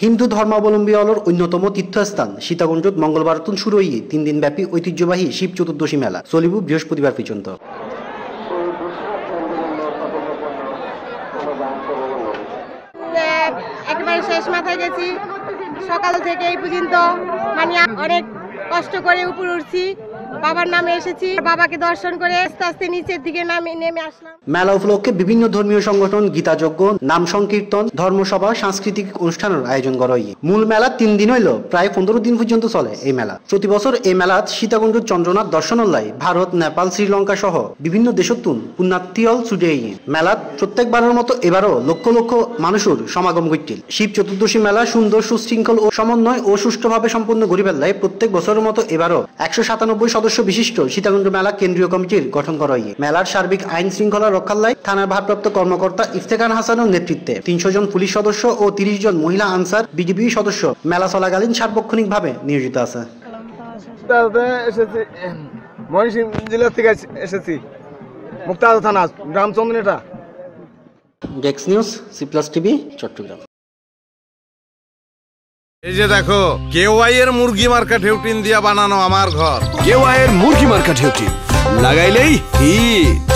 হিন্দু ধর্মাবলম্বী অলর অন্যতম তীর্থস্থান সীতাকুণ্ডত মঙ্গলবার শুরু হয়ে 3 দিন ব্যাপী ঐতিহ্যবাহী শিব চতুর্দশী মেলা চলিব বৃহস্পতিবার পর্যন্ত। একেবারে শেষ মাথায় গেছি, সকাল থেকে এই পর্যন্ত মানে অনেক কষ্ট করে উপরে উঠছি, বাবার নামে এসেছি, বাবাকে দর্শন করে আস্তে আস্তে নিচের দিকে নেমে আসলাম। মেলা উপলক্ষে বিভিন্ন ধর্মীয় সংগঠন গীতাযজ্ঞ, নাম সংকীর্তন, ধর্মসভা, সাংস্কৃতিক অনুষ্ঠানের আয়োজন করা হয়। মূল মেলা 3 দিন হইল, প্রায় 15 দিন পর্যন্ত চলে এই মেলা। প্রতি বছর এই মেলাত সীতাকুণ্ড চন্দ্রনাথ দর্শনালয় ভারত, নেপাল, শ্রীলঙ্কা সহ বিভিন্ন দেশতুন পুণ্যার্থীল ছুটে মেলাত প্রত্যেকবারের মতো এবারও লক্ষ লক্ষ মানুষের সমাগম ঘটিল। শিব চতুর্দশী মেলা সুন্দর, সুশৃঙ্খল ও সমন্বয় ও সুষ্ঠুভাবে সম্পন্ন করি ফেললায় প্রত্যেক বছরের মতো এবারও 197 সদস্য বিশিষ্ট সীতাকুণ্ড মেলা কেন্দ্রীয় কমিটির গঠন করা হয়। মেলার সার্বিক আইন শৃঙ্খলা রক্ষার লাই থানার ভারপ্রাপ্ত কর্মকর্তা ইফতেখার হাসানের নেতৃত্বে 300 জন পুলিশ সদস্য ও 30 জন মহিলা আনসার বিজিবি সদস্য মেলা চলাকালীন সার্বক্ষণিকভাবে নিয়োজিত আছে। ময়মনসিংহ জেলা থেকে এসেছি, মুক্তাগাছা থানা, গ্রাম Chandaneta. Desk news, C+ TV, Chittagong. এই যে দেখো, কেওয়াই এর মুরগি মার্কা ঢেউটিন দিয়া বানানো আমার ঘর। কেওয়াই এর মুরগি মার্কা ঢেউটিন লাগাইলেই হিট।